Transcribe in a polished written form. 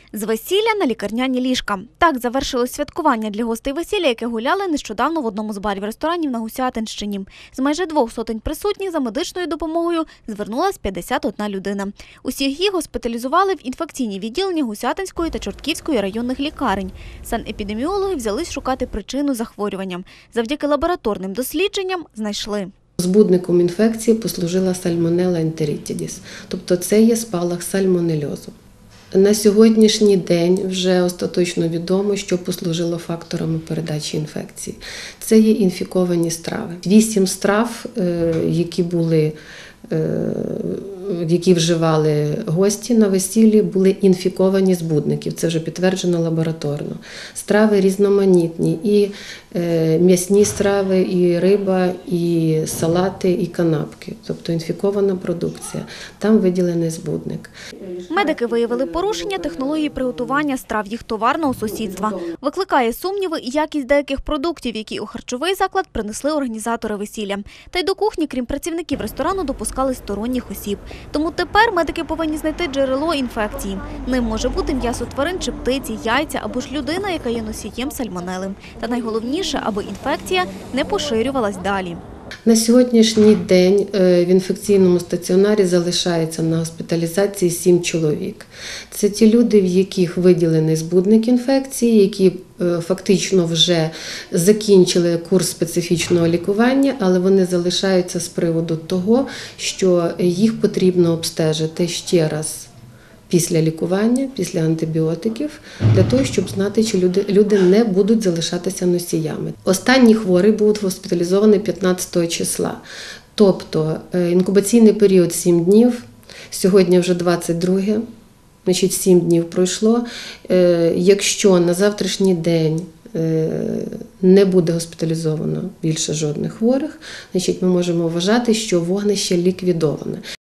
З весілля на лікарняні ліжка. Так завершилось святкування для гостей весілля, яке гуляли нещодавно в одному з барів-ресторанів на Гусятинщині. З майже 200 присутніх за медичною допомогою звернулась 51 людина. Усіх їх госпіталізували в інфекційні відділення Гусятинської та Чортківської районних лікарень. Санепідеміологи взялись шукати причину захворювання. Завдяки лабораторним дослідженням знайшли. Збудником інфекції послужила сальмонелла ентеритідіс, тобто це є спалах сальмонельозу. На сьогоднішній день вже остаточно відомо, що послужило факторами передачі інфекції. Це є інфіковані страви. 8 страв, які вживали гості на весіллі, були інфіковані збудників. Це вже підтверджено лабораторно. Страви різноманітні, і м'ясні страви, і риба, і салати, і канапки. Тобто інфікована продукція. Там виділений збудник. Медики виявили порушення технології приготування страв їх товарного сусідства. Викликає сумніви і якість деяких продуктів, які у харчовий заклад принесли організатори весілля. Та й до кухні, крім працівників ресторану, допускали сторонніх осіб. Тому тепер медики повинні знайти джерело інфекції. Ним може бути м'ясо тварин чи птиці, яйця або ж людина, яка є носієм сальмонели. Та найголовніше, аби інфекція не поширювалась далі. На сьогоднішній день в інфекційному стаціонарі залишається на госпіталізації 7 чоловік. Це ті люди, в яких виділений збудник інфекції, які фактично вже закінчили курс специфічного лікування, але вони залишаються з приводу того, що їх потрібно обстежити ще раз після лікування, після антибіотиків, для того, щоб знати, чи люди не будуть залишатися носіями. Останній хворий був госпіталізований 15 числа. Тобто інкубаційний період 7 днів, сьогодні вже 22, значить 7 днів пройшло. Якщо на завтрашній день не буде госпіталізовано більше жодних хворих, значить ми можемо вважати, що вогнище ліквідоване.